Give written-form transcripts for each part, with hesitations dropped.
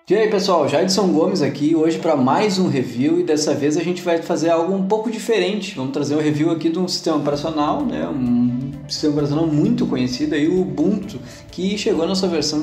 E aí pessoal, Jadson Gomes aqui hoje para mais um review e dessa vez a gente vai fazer algo um pouco diferente. Vamos trazer um review aqui de um sistema operacional, um sistema operacional muito conhecido, aí, o Ubuntu, que chegou na sua versão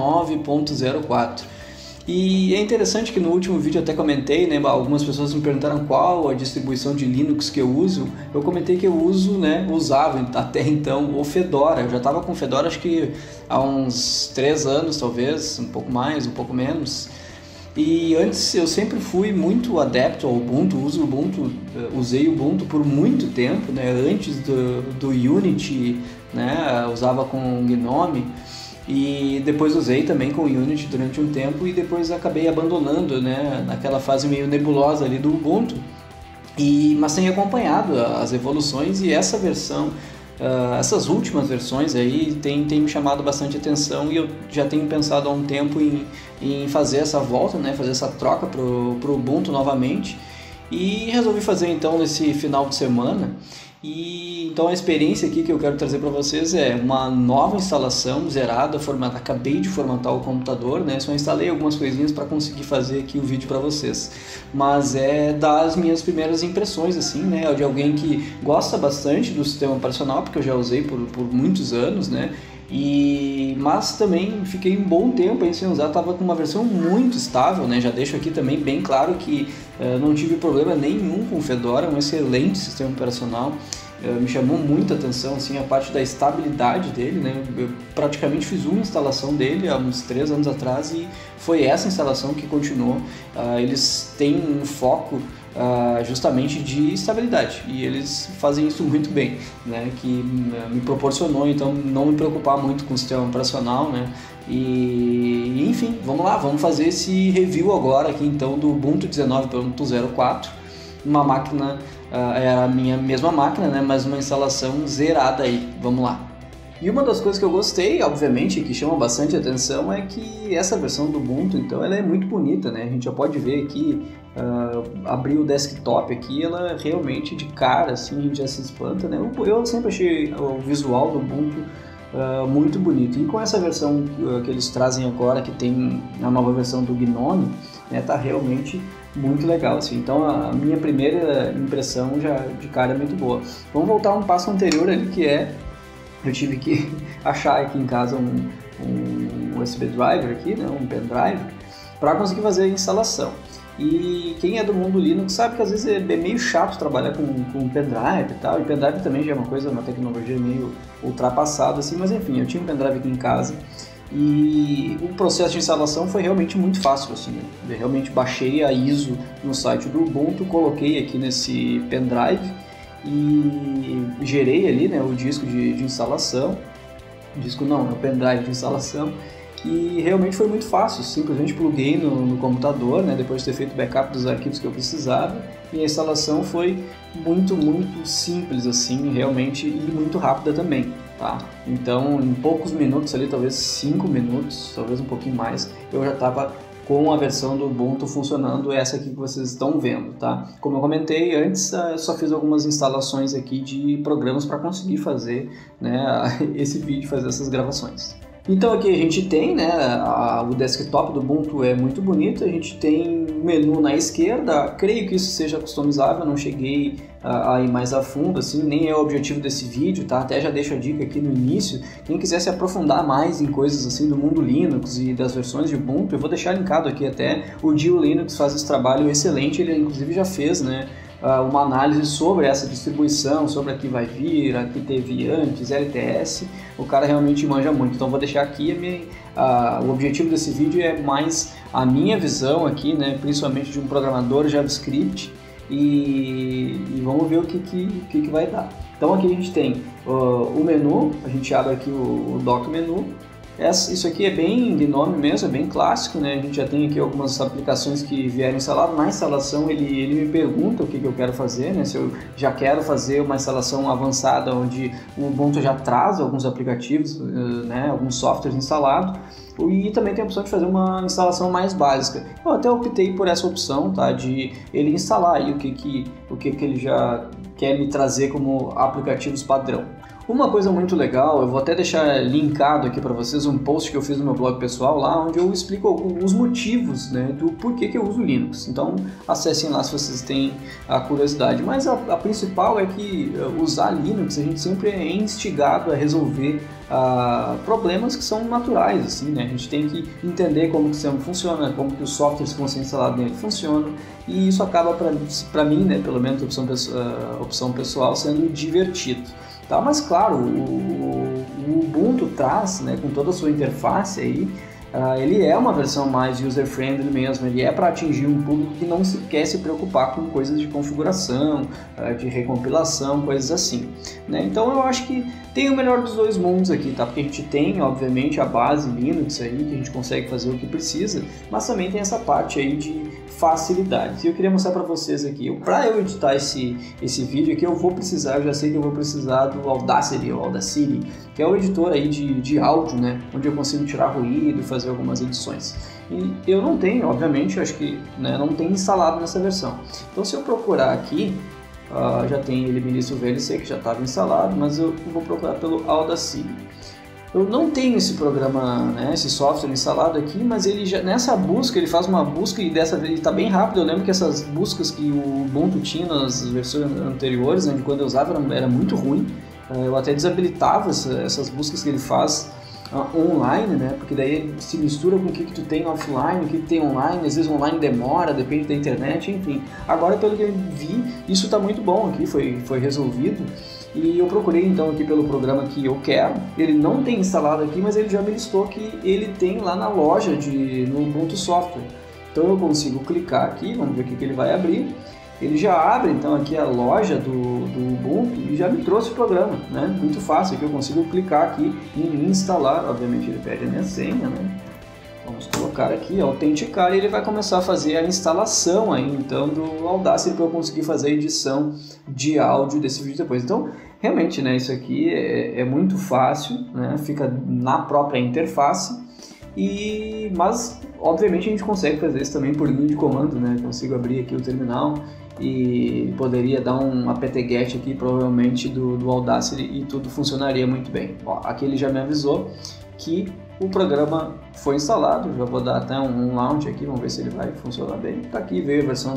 19.04. E é interessante que no último vídeo eu até comentei, né, algumas pessoas me perguntaram qual a distribuição de Linux que eu uso. Eu comentei que eu usava até então o Fedora. Eu já estava com o Fedora acho que há uns 3 anos talvez, um pouco mais, um pouco menos. E antes eu sempre fui muito adepto ao Ubuntu, usei o Ubuntu por muito tempo, né, antes do Unity, né, usava com GNOME. E depois usei também com o Unity durante um tempo e depois acabei abandonando, né, naquela fase meio nebulosa ali do Ubuntu, mas tenho acompanhado as evoluções e essa versão, essas últimas versões aí tem me chamado bastante atenção e eu já tenho pensado há um tempo em fazer essa volta, né, fazer essa troca pro Ubuntu novamente e resolvi fazer então nesse final de semana. E então a experiência aqui que eu quero trazer para vocês é uma nova instalação zerada, acabei de formatar o computador, né? Só instalei algumas coisinhas para conseguir fazer aqui o vídeo para vocês, mas é das minhas primeiras impressões assim, né? De alguém que gosta bastante do sistema operacional, porque eu já usei por muitos anos, né? Mas também fiquei um bom tempo aí sem usar, estava com uma versão muito estável, né? Já deixo aqui também bem claro que não tive problema nenhum com o Fedora, um excelente sistema operacional. Me chamou muita atenção assim, a parte da estabilidade dele, né? Eu praticamente fiz uma instalação dele há uns 3 anos atrás e foi essa instalação que continuou. Eles têm um foco justamente de estabilidade e eles fazem isso muito bem, né? Que me proporcionou então não me preocupar muito com o sistema operacional, né? E enfim, vamos lá, vamos fazer esse review agora aqui então do Ubuntu 19.04, uma máquina, era a minha mesma máquina, né? Mas uma instalação zerada aí, vamos lá. E uma das coisas que eu gostei, obviamente, que chama bastante atenção é que essa versão do Ubuntu, então, ela é muito bonita, né? A gente já pode ver aqui, abrir o desktop aqui, ela realmente de cara, assim, a gente já se espanta, né? Eu sempre achei o visual do Ubuntu muito bonito. E com essa versão que eles trazem agora, que tem a nova versão do GNOME, né, tá realmente muito legal, assim. Então a minha primeira impressão já de cara é muito boa. Vamos voltar um passo anterior ali, que eu tive que achar aqui em casa um USB driver aqui, né, um pendrive, para conseguir fazer a instalação. E quem é do mundo Linux sabe que às vezes é meio chato trabalhar com pendrive e tal, e pendrive também já é uma tecnologia meio ultrapassada, assim, mas enfim, eu tinha um pendrive aqui em casa e o processo de instalação foi realmente muito fácil, assim, né? Eu realmente baixei a ISO no site do Ubuntu, coloquei aqui nesse pendrive e gerei ali, né, o disco de instalação, o pendrive de instalação. E realmente foi muito fácil, simplesmente pluguei no computador, né, depois de ter feito backup dos arquivos que eu precisava, e a instalação foi muito simples assim, realmente, e muito rápida também, tá? Então em poucos minutos ali, talvez 5 minutos, talvez um pouquinho mais, eu já estava com a versão do Ubuntu funcionando, essa aqui que vocês estão vendo, tá? Como eu comentei antes, eu só fiz algumas instalações aqui de programas para conseguir fazer, né, esse vídeo, fazer essas gravações. Então aqui a gente tem, né, o desktop do Ubuntu é muito bonito, a gente tem o menu na esquerda, creio que isso seja customizável, não cheguei a ir mais a fundo, assim, nem é o objetivo desse vídeo, tá? Até já deixo a dica aqui no início, quem quiser se aprofundar mais em coisas assim do mundo Linux e das versões de Ubuntu, eu vou deixar linkado aqui até, o Dio Linux faz esse trabalho excelente, ele inclusive já fez, né, uma análise sobre essa distribuição, sobre a que vai vir, a que teve antes, LTS, o cara realmente manja muito. Então vou deixar aqui, o objetivo desse vídeo é mais a minha visão aqui, né, principalmente de um programador JavaScript, e vamos ver o que vai dar. Então aqui a gente tem o menu, a gente abre aqui o dock menu. Isso aqui é bem GNOME mesmo, é bem clássico, né? A gente já tem aqui algumas aplicações que vieram instaladas. Na instalação ele me pergunta o que eu quero fazer, né? Se eu já quero fazer uma instalação avançada onde o Ubuntu já traz alguns aplicativos, né? Alguns softwares instalados. E também tem a opção de fazer uma instalação mais básica. Eu até optei por essa opção, tá? De ele instalar aí o que ele já quer me trazer como aplicativos padrão. Uma coisa muito legal, eu vou até deixar linkado aqui para vocês um post que eu fiz no meu blog pessoal lá, onde eu explico os motivos, né, do porquê que eu uso Linux. Então acessem lá se vocês têm a curiosidade. Mas a principal é que usar Linux a gente sempre é instigado a resolver problemas que são naturais, assim, né? A gente tem que entender como que o sistema funciona, como que os softwares que vão ser instalados nele funcionam, e isso acaba para mim, né, pelo menos opção pessoal, sendo divertido. Tá, mas claro, o Ubuntu traz, né, com toda a sua interface aí, ele é uma versão mais user-friendly mesmo, ele é para atingir um público que não quer se preocupar com coisas de configuração, de recompilação, coisas assim, né? Então eu acho que tem o melhor dos dois mundos aqui, tá? Porque a gente tem, obviamente, a base Linux aí, que a gente consegue fazer o que precisa, mas também tem essa parte aí de facilidades. E eu queria mostrar para vocês aqui, para eu editar esse vídeo aqui, eu já sei que eu vou precisar do Audacity, que é o editor aí de áudio, né? Onde eu consigo tirar ruído e fazer algumas edições. E eu não tenho, obviamente, acho que, né, não tem instalado nessa versão. Então se eu procurar aqui, já tem ele Ministro VLC, que já estava instalado, mas eu vou procurar pelo Audacity. Eu não tenho esse programa, né, esse software instalado aqui, mas ele já, nessa busca, ele faz uma busca e dessa vez ele está bem rápido. Eu lembro que essas buscas que o Ubuntu tinha nas versões anteriores, né, de quando eu usava, era muito ruim. Eu até desabilitava essas buscas que ele faz online, né, porque daí se mistura com o que tu tem offline, o que tu tem online, às vezes online demora, depende da internet, enfim. Agora, pelo que eu vi, isso está muito bom aqui, foi resolvido. E eu procurei então aqui pelo programa que eu quero, ele não tem instalado aqui, mas ele já me listou que ele tem lá na loja no Ubuntu Software. Então eu consigo clicar aqui, vamos ver o que ele vai abrir. Ele já abre então aqui a loja do Ubuntu e já me trouxe o programa, né? Muito fácil, aqui eu consigo clicar aqui em instalar, obviamente ele pede a minha senha, né? Vamos colocar aqui, autenticar, e ele vai começar a fazer a instalação aí, então, do Audacity para eu conseguir fazer a edição de áudio desse vídeo depois. Então, realmente, né, isso aqui é muito fácil, né, fica na própria interface, mas, obviamente, a gente consegue fazer isso também por linha de comando, né, consigo abrir aqui o terminal e poderia dar um apt-get aqui, provavelmente, do Audacity e tudo funcionaria muito bem. Ó, aqui ele já me avisou que o programa foi instalado, já vou dar até um launch aqui, vamos ver se ele vai funcionar bem. Tá aqui, veio a versão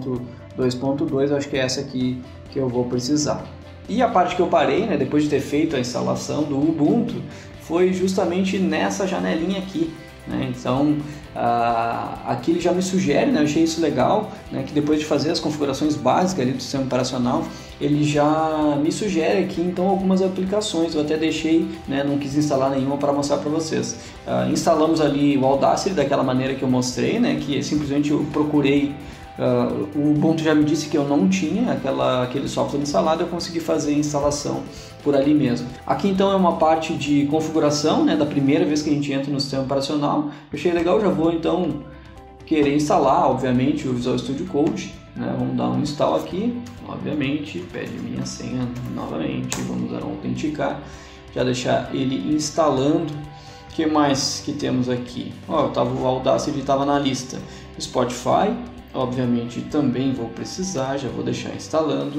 2.2, acho que é essa aqui que eu vou precisar. E a parte que eu parei, né, depois de ter feito a instalação do Ubuntu, foi justamente nessa janelinha aqui, né? Então, aqui ele já me sugere, né, eu achei isso legal, né, que depois de fazer as configurações básicas ali do sistema operacional, ele já me sugere aqui então algumas aplicações. Eu até deixei, né, não quis instalar nenhuma para mostrar para vocês. Instalamos ali o Audacity daquela maneira que eu mostrei, né, que simplesmente eu procurei. O Ubuntu já me disse que eu não tinha aquele software instalado, eu consegui fazer a instalação por ali mesmo. Aqui então é uma parte de configuração, né, da primeira vez que a gente entra no sistema operacional. Eu achei legal, já vou então querer instalar, obviamente, o Visual Studio Code, né? Vamos dar um install aqui, obviamente, pede minha senha novamente, vamos autenticar, já deixar ele instalando. O que mais que temos aqui? O Audacity estava na lista. Spotify, obviamente também vou precisar, já vou deixar instalando.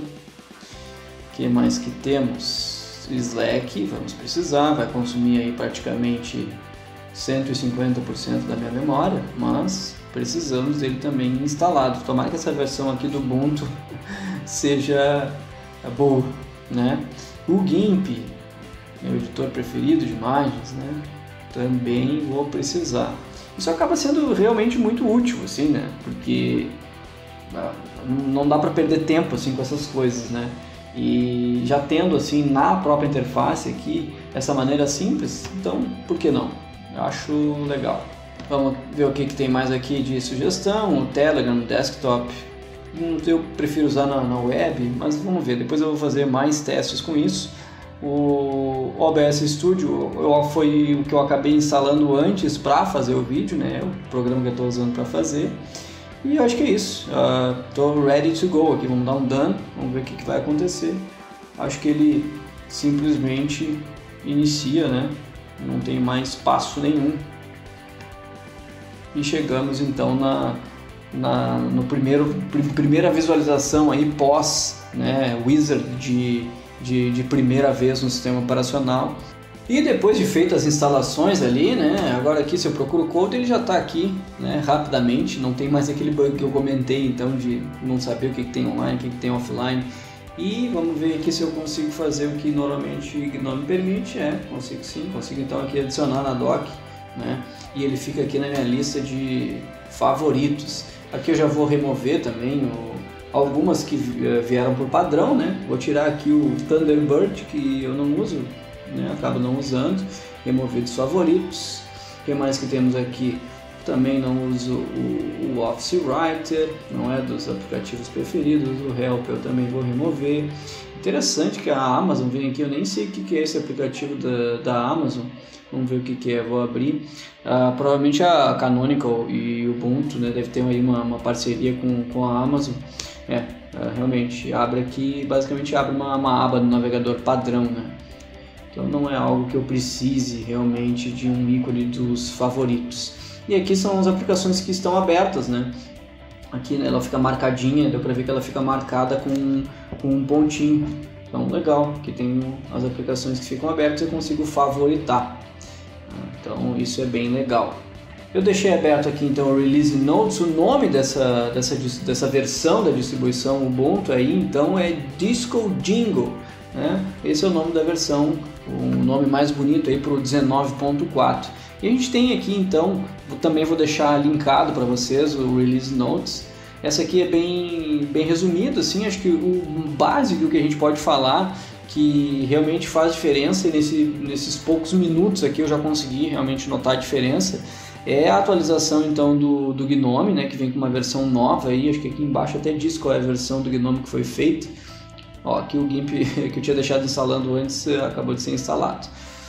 O que mais que temos? Slack, vamos precisar, vai consumir aí praticamente 150% da minha memória, mas precisamos dele também instalado. Tomara que essa versão aqui do Ubuntu seja boa, né? O GIMP, meu editor preferido de imagens, né? Também vou precisar. Isso acaba sendo realmente muito útil, assim, né? Porque não dá para perder tempo assim com essas coisas, né? E já tendo assim na própria interface aqui essa maneira simples, então por que não? Eu acho legal. Vamos ver o que tem mais aqui de sugestão. O Telegram, Desktop, eu prefiro usar na web, mas vamos ver, depois eu vou fazer mais testes com isso. O OBS Studio foi o que eu acabei instalando antes para fazer o vídeo, né? O programa que eu estou usando para fazer. E eu acho que é isso. Estou ready to go aqui. Vamos dar um done, vamos ver o que vai acontecer. Acho que ele simplesmente inicia, né? Não tem mais passo nenhum. E chegamos então no primeira visualização aí pós, né, Wizard de primeira vez no sistema operacional. E depois de feitas as instalações ali, né, agora aqui se eu procuro o code ele já está aqui, né, rapidamente, não tem mais aquele bug que eu comentei então de não saber o que tem online, o que tem offline. E vamos ver aqui se eu consigo fazer o que normalmente o GNOME permite. Consigo sim, consigo então aqui adicionar na doc, né, e ele fica aqui na minha lista de favoritos. Aqui eu já vou remover também algumas que vieram por padrão, né, vou tirar aqui o Thunderbird que eu não uso, né, acabo não usando, remover dos favoritos. O que mais que temos aqui? Também não uso o Office Writer, não é dos aplicativos preferidos. O Help eu também vou remover. Interessante que a Amazon vem aqui, eu nem sei o que é esse aplicativo da Amazon. Vamos ver o que é, vou abrir. Provavelmente a Canonical e o Ubuntu, né, deve ter aí uma parceria com a Amazon. Realmente abre aqui, basicamente abre uma aba no navegador padrão, né? Então não é algo que eu precise realmente de um ícone dos favoritos. E aqui são as aplicações que estão abertas, né? Aqui, né, ela fica marcadinha, deu para ver que ela fica marcada com um pontinho. Então legal, aqui tem as aplicações que ficam abertas e eu consigo favoritar. Então isso é bem legal. Eu deixei aberto aqui então o Release Notes, o nome dessa versão da distribuição Ubuntu aí então é Disco Jingle, né? Esse é o nome da versão, o nome mais bonito aí para o 19.4. E a gente tem aqui então, também vou deixar linkado para vocês o Release Notes. Essa aqui é bem resumido, assim, acho que o básico que a gente pode falar que realmente faz diferença e nesses poucos minutos aqui eu já consegui realmente notar a diferença. É a atualização então do GNOME, né, que vem com uma versão nova aí, acho que aqui embaixo até diz qual é a versão do GNOME que foi feita. Ó, aqui o GIMP que eu tinha deixado instalando antes acabou de ser instalado.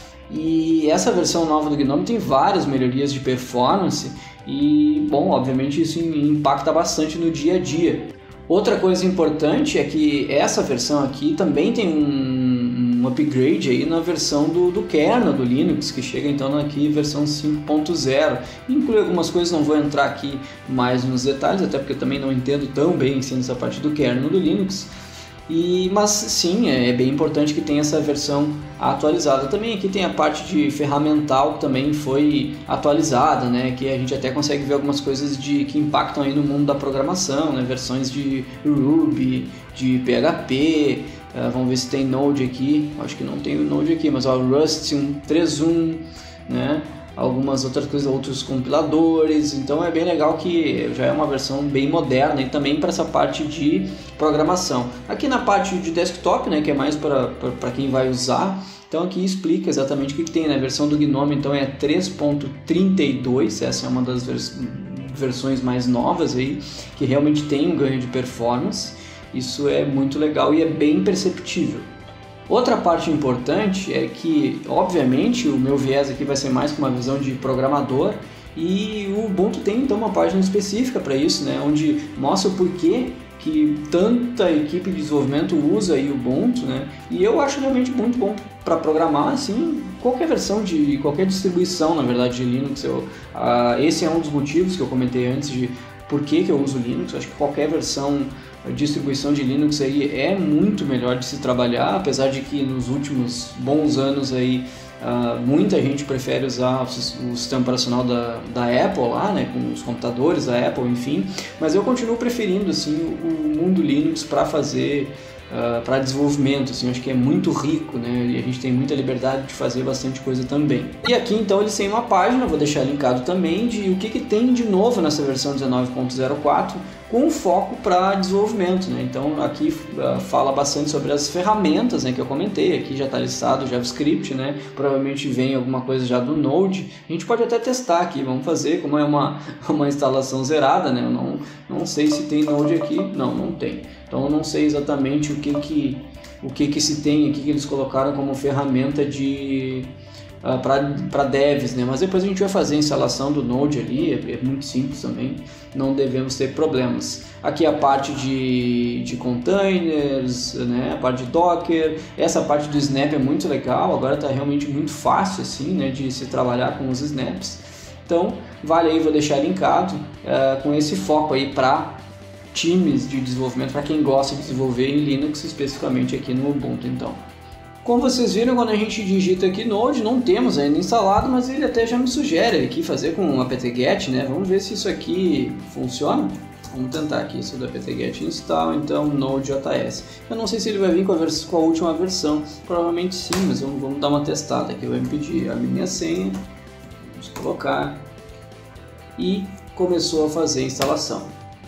E essa versão nova do GNOME tem várias melhorias de performance e, bom, obviamente isso impacta bastante no dia a dia. Outra coisa importante é que essa versão aqui também tem um upgrade aí na versão do kernel do Linux, que chega então aqui versão 5.0. Inclui algumas coisas, não vou entrar aqui mais nos detalhes, até porque eu também não entendo tão bem assim, essa parte do kernel do Linux. Mas sim, é bem importante que tenha essa versão atualizada. Também aqui tem a parte de ferramental que também foi atualizada, né? Que a gente até consegue ver algumas coisas que impactam aí no mundo da programação, né? Versões de Ruby, de PHP, vamos ver se tem Node aqui, acho que não tem o Node aqui, mas ó, Rust 3.1, né? Algumas outras coisas, outros compiladores, então é bem legal que já é uma versão bem moderna e também para essa parte de programação. Aqui na parte de desktop, né, que é mais para quem vai usar, então aqui explica exatamente o que tem, né? A versão do GNOME então é 3.32, essa é uma das versões mais novas aí, que realmente tem um ganho de performance, isso é muito legal e é bem perceptível. Outra parte importante é que, obviamente, o meu viés aqui vai ser mais que uma visão de programador e o Ubuntu tem então uma página específica para isso, né, onde mostra o porquê que tanta equipe de desenvolvimento usa aí o Ubuntu, né, e eu acho realmente muito bom para programar, assim, qualquer versão de qualquer distribuição, na verdade, de Linux. Esse é um dos motivos que eu comentei antes de por que eu uso Linux. Eu acho que qualquer versão distribuição de Linux aí é muito melhor de se trabalhar, apesar de que nos últimos bons anos aí muita gente prefere usar o sistema operacional da Apple lá, né, com os computadores da Apple, enfim, mas eu continuo preferindo assim o mundo Linux para fazer para desenvolvimento, assim, acho que é muito rico, né, e a gente tem muita liberdade de fazer bastante coisa também. E aqui então eles têm uma página, vou deixar linkado também, de o que tem de novo nessa versão 19.04, com foco para desenvolvimento, né? Então aqui fala bastante sobre as ferramentas, né, que eu comentei, aqui já está listado o JavaScript, né? Provavelmente vem alguma coisa já do Node, a gente pode até testar aqui, vamos fazer, como é uma instalação zerada, né? Eu não sei se tem Node aqui, não tem, então eu não sei exatamente o que se tem aqui que eles colocaram como ferramenta de para devs, né? Mas depois a gente vai fazer a instalação do Node ali, é muito simples também, não devemos ter problemas. Aqui a parte de containers, né? A parte de Docker, essa parte do Snap é muito legal, agora está realmente muito fácil assim, né? De se trabalhar com os snaps, então vale aí, vou deixar linkado com esse foco aí para times de desenvolvimento para quem gosta de desenvolver em Linux, especificamente aqui no Ubuntu. Então, como vocês viram, quando a gente digita aqui Node, não temos ainda instalado, mas ele até já me sugere aqui fazer com apt-get, né? Vamos ver se isso aqui funciona. Vamos tentar aqui isso do apt-get install, então Node.js. Eu não sei se ele vai vir com a última versão, provavelmente sim, mas vamos dar uma testada aqui. Vai me pedir a minha senha, vamos colocar, e começou a fazer a instalação.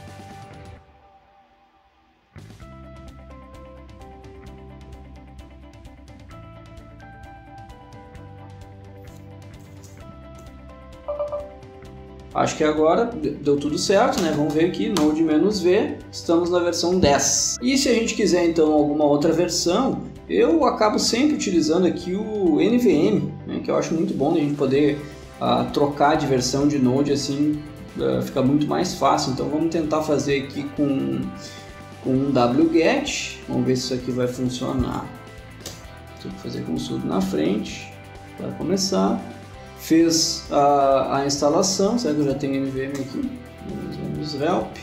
Acho que agora deu tudo certo, né? Vamos ver aqui, Node-V, estamos na versão 10. E se a gente quiser então alguma outra versão, eu acabo sempre utilizando aqui o NVM, né? Que eu acho muito bom a gente poder trocar de versão de Node, assim fica muito mais fácil. Então vamos tentar fazer aqui com um wget, vamos ver se isso aqui vai funcionar. Tenho que fazer com sudo na frente para começar. Fez a instalação, será que eu já tenho NVM aqui? Vamos help.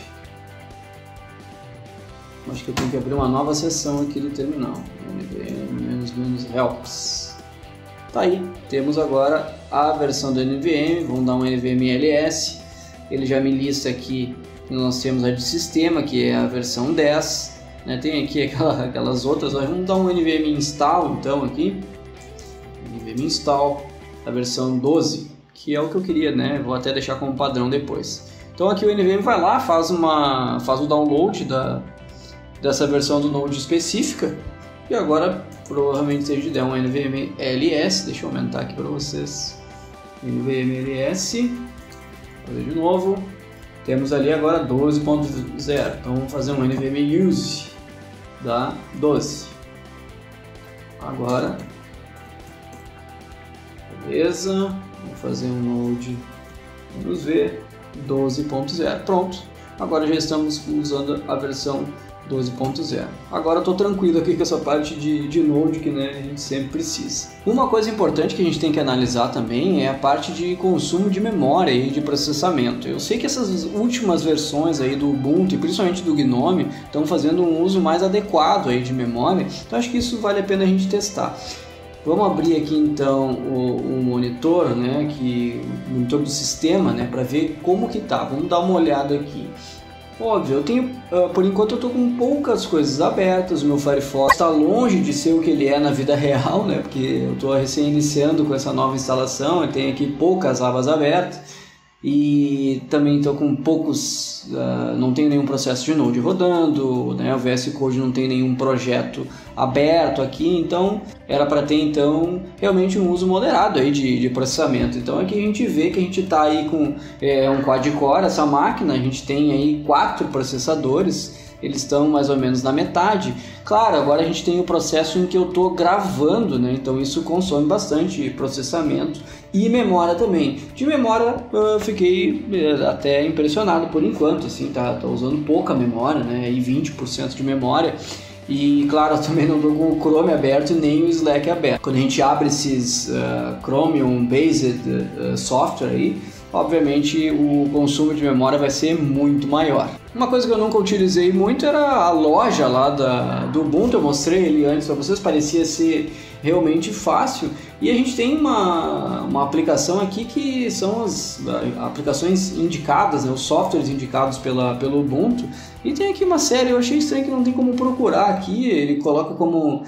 Acho que eu tenho que abrir uma nova seção aqui do terminal. NVM -helps. Tá aí, temos agora a versão do NVM, vamos dar um NVM ls. Ele já me lista aqui que nós temos a de sistema, que é a versão 10. Né? Tem aqui aquelas outras, vamos dar um NVM install então aqui. NVM install. A versão 12, que é o que eu queria, né? Vou até deixar como padrão depois. Então aqui o NVM vai lá, faz o download dessa versão do Node específica, e agora provavelmente se a gente der um NVM ls, deixa eu aumentar aqui para vocês, NVM ls, fazer de novo, temos ali agora 12.0, então vamos fazer um NVM use da 12, agora beleza, vou fazer um Node-V 12.0, pronto, agora já estamos usando a versão 12.0. Agora eu estou tranquilo aqui com essa parte de Node que, né, a gente sempre precisa. Uma coisa importante que a gente tem que analisar também é a parte de consumo de memória e de processamento. Eu sei que essas últimas versões aí do Ubuntu e principalmente do GNOME estão fazendo um uso mais adequado aí de memória, então acho que isso vale a pena a gente testar. Vamos abrir aqui então o monitor, né, o monitor do sistema, né, para ver como que tá. Vamos dar uma olhada aqui. Óbvio, eu tenho, por enquanto eu estou com poucas coisas abertas, o meu Firefox está longe de ser o que ele é na vida real, né, porque eu estou recém iniciando com essa nova instalação, eu tenho aqui poucas abas abertas. E também estou com poucos, não tenho nenhum processo de Node rodando, né? O VS Code não tem nenhum projeto aberto aqui, então era para ter então realmente um uso moderado aí de processamento. Então aqui a gente vê que a gente está aí com um quad-core, essa máquina, a gente tem aí 4 processadores, eles estão mais ou menos na metade. Claro, agora a gente tem o processo em que eu estou gravando, né? Então isso consome bastante processamento e memória também. De memória eu fiquei até impressionado por enquanto, assim, tá usando pouca memória, né? E 20% de memória. E claro, eu também não estou com o Chrome aberto nem o Slack aberto. Quando a gente abre esses Chromium-based software aí, obviamente o consumo de memória vai ser muito maior. Uma coisa que eu nunca utilizei muito era a loja lá do Ubuntu, eu mostrei ele antes para vocês, parecia ser realmente fácil. E a gente tem uma aplicação aqui que são as aplicações indicadas, né, os softwares indicados pelo Ubuntu. E tem aqui uma série, eu achei estranho que não tem como procurar aqui, ele coloca como...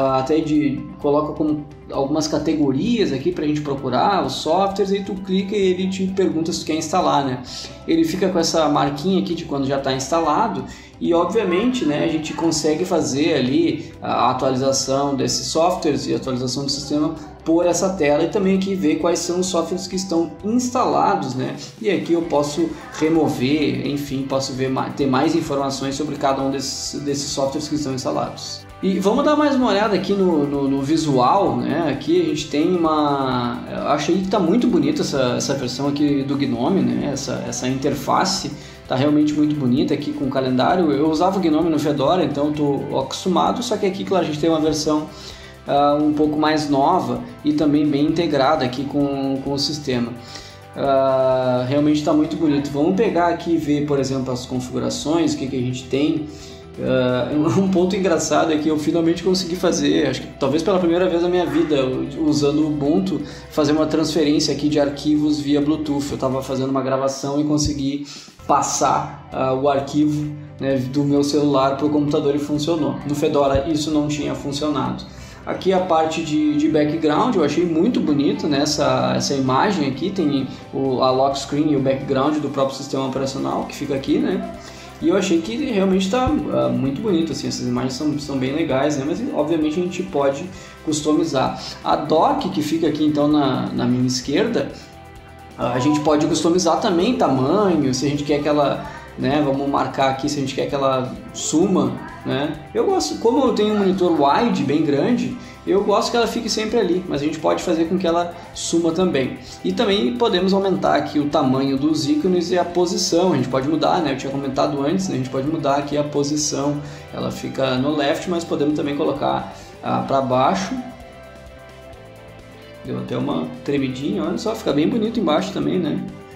coloca como algumas categorias aqui para a gente procurar os softwares, e tu clica e ele te pergunta se tu quer instalar, né? Ele fica com essa marquinha aqui de quando já está instalado, e obviamente, né, a gente consegue fazer ali a atualização desses softwares e a atualização do sistema por essa tela, e também aqui ver quais são os softwares que estão instalados, né? E aqui eu posso remover, enfim, posso ter mais informações sobre cada um desses softwares que estão instalados. E vamos dar mais uma olhada aqui no visual, né? Aqui a gente tem eu achei que está muito bonita essa versão aqui do GNOME, né? Essa interface está realmente muito bonita aqui com o calendário. Eu usava o GNOME no Fedora, então estou acostumado, só que aqui, claro, a gente tem uma versão um pouco mais nova e também bem integrada aqui com o sistema. realmente está muito bonito. Vamos pegar aqui e ver, por exemplo, as configurações, o que a gente tem. Um ponto engraçado é que eu finalmente consegui fazer, acho que talvez pela primeira vez na minha vida, usando o Ubuntu, fazer uma transferência aqui de arquivos via Bluetooth. Eu estava fazendo uma gravação e consegui passar o arquivo, né, do meu celular para o computador e funcionou. No Fedora isso não tinha funcionado. Aqui a parte de background eu achei muito bonito, né? Essa imagem aqui, tem a lock screen e o background do próprio sistema operacional que fica aqui, né? E eu achei que realmente está muito bonito, assim, essas imagens são bem legais, né? Mas obviamente a gente pode customizar. A dock que fica aqui então na minha esquerda, a gente pode customizar também tamanho, se a gente quer que ela, né, vamos marcar aqui se a gente quer que ela suma, né? Eu gosto, como eu tenho um monitor wide bem grande, eu gosto que ela fique sempre ali, mas a gente pode fazer com que ela suma também. E também podemos aumentar aqui o tamanho dos ícones e a posição, a gente pode mudar, né? Eu tinha comentado antes, né? A gente pode mudar aqui a posição, ela fica no left, mas podemos também colocar para baixo. Deu até uma tremidinha, olha só, fica bem bonito embaixo também, né?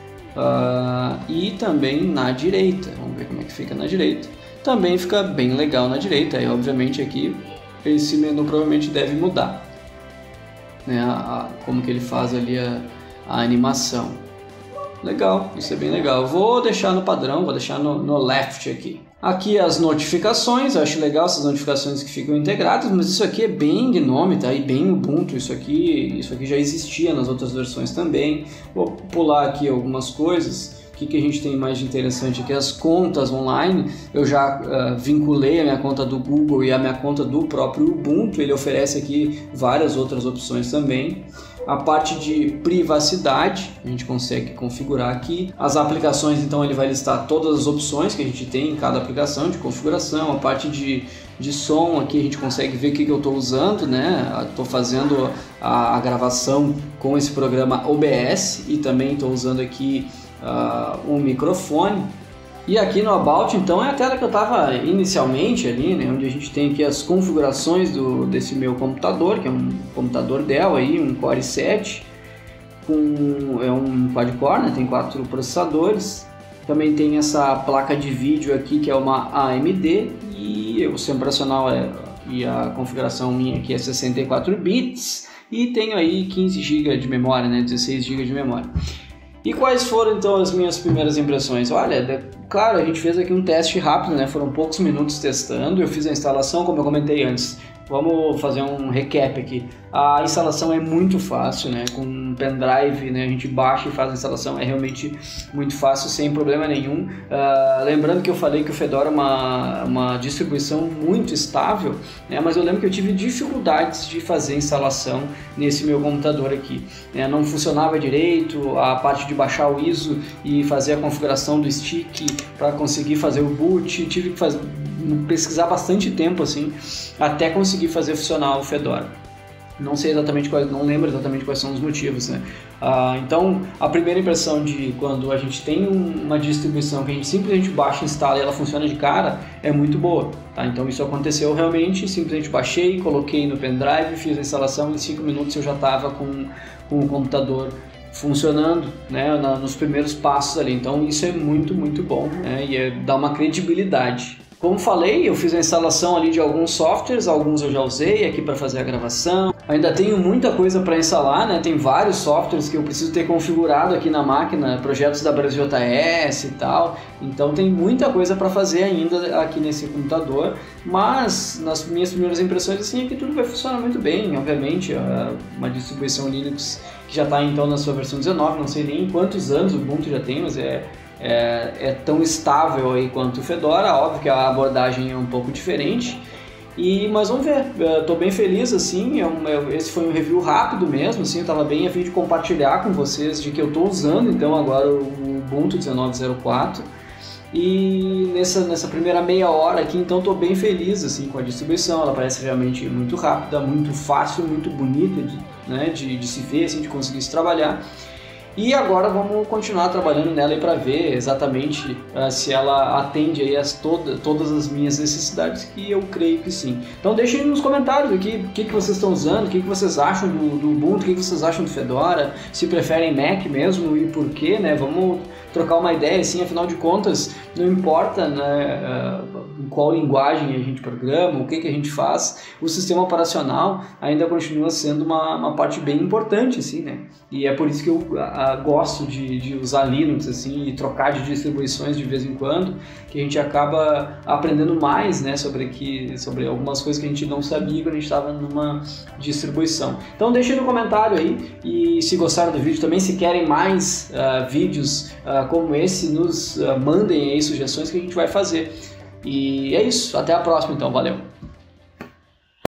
E também na direita, vamos ver como é que fica na direita. Também fica bem legal na direita, e obviamente aqui esse menu provavelmente deve mudar, né? Como que ele faz ali a animação. Legal, isso é bem legal. Vou deixar no padrão, vou deixar no left aqui. Aqui as notificações, eu acho legal essas notificações que ficam integradas, mas isso aqui é bem GNOME, tá? E bem Ubuntu, isso aqui já existia nas outras versões também. Vou pular aqui algumas coisas. O que a gente tem mais de interessante aqui? As contas online. Eu já vinculei a minha conta do Google e a minha conta do próprio Ubuntu. Ele oferece aqui várias outras opções também. A parte de privacidade, a gente consegue configurar aqui. As aplicações, então, ele vai listar todas as opções que a gente tem em cada aplicação de configuração. A parte de som, aqui a gente consegue ver o que eu estou usando, né? Estou fazendo a gravação com esse programa OBS e também estou usando aqui um microfone. E aqui no About, então, é a tela que eu estava inicialmente ali, né, onde a gente tem aqui as configurações desse meu computador, que é um computador Dell aí, um Core i7, é um quad-core, né, tem 4 processadores. Também tem essa placa de vídeo aqui, que é uma AMD, e o sistema operacional e a configuração minha aqui é 64 bits, e tenho aí 15 GB de memória, né, 16 GB de memória. E quais foram então as minhas primeiras impressões? Olha, claro, a gente fez aqui um teste rápido, né? Foram poucos minutos testando, eu fiz a instalação, como eu comentei antes. Vamos fazer um recap aqui. A instalação é muito fácil, né? Com um pendrive, né? A gente baixa e faz a instalação, é realmente muito fácil, sem problema nenhum. Lembrando que eu falei que o Fedora é uma distribuição muito estável, né? Mas eu lembro que eu tive dificuldades de fazer a instalação nesse meu computador aqui, né? Não funcionava direito, a parte de baixar o ISO e fazer a configuração do stick para conseguir fazer o boot, tive que pesquisar bastante tempo assim, até conseguir fazer funcionar o Fedora. Não sei exatamente não lembro exatamente quais são os motivos, né? Então, a primeira impressão de quando a gente tem uma distribuição que a gente simplesmente baixa, instala e ela funciona de cara, é muito boa, tá? Então isso aconteceu realmente, simplesmente baixei, coloquei no pendrive, fiz a instalação, em 5 minutos eu já estava com o computador funcionando, né, nos primeiros passos ali. Então isso é muito, muito bom, né? E dá uma credibilidade. Como falei, eu fiz a instalação ali de alguns softwares, alguns eu já usei aqui para fazer a gravação. Ainda tenho muita coisa para instalar, né? Tem vários softwares que eu preciso ter configurado aqui na máquina, projetos da BrasilJS e tal. Então tem muita coisa para fazer ainda aqui nesse computador, mas nas minhas primeiras impressões assim é que tudo vai funcionar muito bem. Obviamente, uma distribuição Linux que já está então na sua versão 19, não sei nem quantos anos o Ubuntu já tem, mas é tão estável aí quanto o Fedora. Óbvio que a abordagem é um pouco diferente, mas vamos ver, estou bem feliz assim. Esse foi um review rápido mesmo, assim, eu estava bem a fim de compartilhar com vocês de que eu estou usando então agora o Ubuntu 19.04, e nessa primeira meia hora aqui então estou bem feliz assim com a distribuição. Ela parece realmente muito rápida, muito fácil, muito bonita de se ver, assim, de conseguir se trabalhar. E agora vamos continuar trabalhando nela para ver exatamente se ela atende aí todas as minhas necessidades, que eu creio que sim. Então deixem nos comentários aqui o que vocês estão usando, o que vocês acham do Ubuntu, o que vocês acham do Fedora, se preferem Mac mesmo e por quê, né? Vamos trocar uma ideia, assim, afinal de contas, não importa, né, em qual linguagem a gente programa, o que a gente faz, o sistema operacional ainda continua sendo uma parte bem importante, assim, né? E é por isso que eu gosto de usar Linux, assim, e trocar de distribuições de vez em quando, que a gente acaba aprendendo mais, né, sobre algumas coisas que a gente não sabia quando a gente estava numa distribuição. Então deixem no comentário aí, e se gostaram do vídeo também, se querem mais vídeos como esse, nos mandem aí sugestões que a gente vai fazer. E é isso, até a próxima então, valeu!